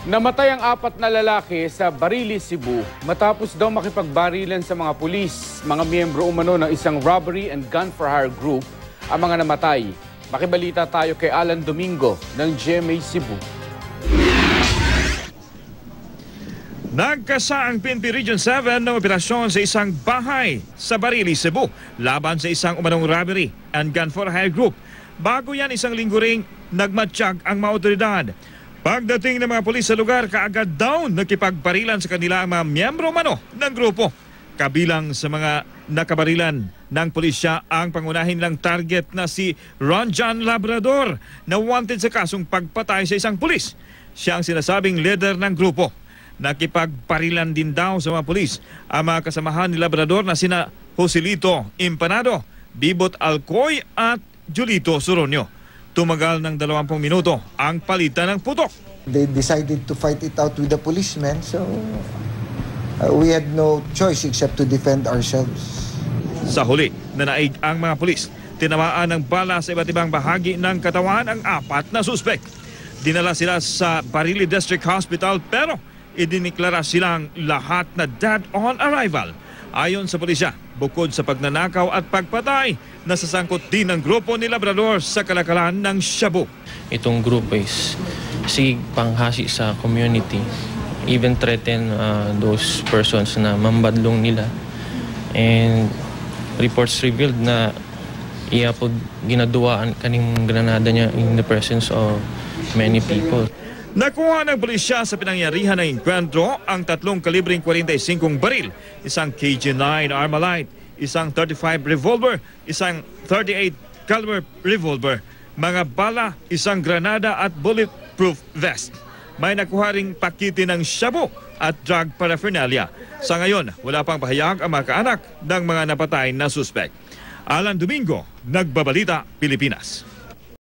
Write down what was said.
Namatay ang 4 na lalaki sa Barili, Cebu matapos daw makipagbarilan sa mga pulis. Mga miyembro umano ng isang robbery and gun for hire group ang mga namatay. Makibalita tayo kay Alan Domingo ng GMA Cebu. Nagkasa ang PNP Region 7 ng operasyon sa isang bahay sa Barili, Cebu laban sa isang umanong robbery and gun for hire group. Bago yan, isang linggo ring nagmatsyag ang mga otoridad. Pagdating ng mga pulis sa lugar, kaagad daw nakipagparilan sa kanila ang mga miyembro umano ng grupo. Kabilang sa mga nakabarilan ng pulisya ang pangunahin nilang target na si Ron John Labrador na wanted sa kasong pagpatay sa isang pulis. Siya ang sinasabing leader ng grupo. Nakipagparilan din daw sa mga pulis ang mga kasamahan ni Labrador na sina Joselito Impanado, Bibot Alcoy at Julito Soronio. Tumagal ng 20 minuto ang palitan ng putok. They decided to fight it out with the policemen, so we had no choice except to defend ourselves. Sa huli, nanaig ang mga pulis. Tinamaan ng bala sa iba't ibang bahagi ng katawan ang 4 na suspek. Dinala sila sa Barili District Hospital pero idiniklara silang lahat na dead on arrival. Ayon sa pulisya, bukod sa pagnanakaw at pagpatay, nasasangkot din ang grupo ni Labrador sa kalakalan ng Shabu. Itong grupo is panghasi sa community, even threaten those persons na mambadlong nila. And reports revealed na iyapod ginaduaan kaning granada niya in the presence of many people. Nakuha ng pulisya sa pinangyarihan ng enkwentro ang 3 kalibring 45 baril, isang KG-9 Armalite, isang 35 revolver, isang 38 caliber revolver, mga bala, isang granada at bulletproof vest. May nakuha ring pakiti ng shabu at drug paraphernalia. Sa ngayon, wala pang pahayag ang mga kaanak ng mga napatay na suspect. Alan Domingo, Nagbabalita, Pilipinas.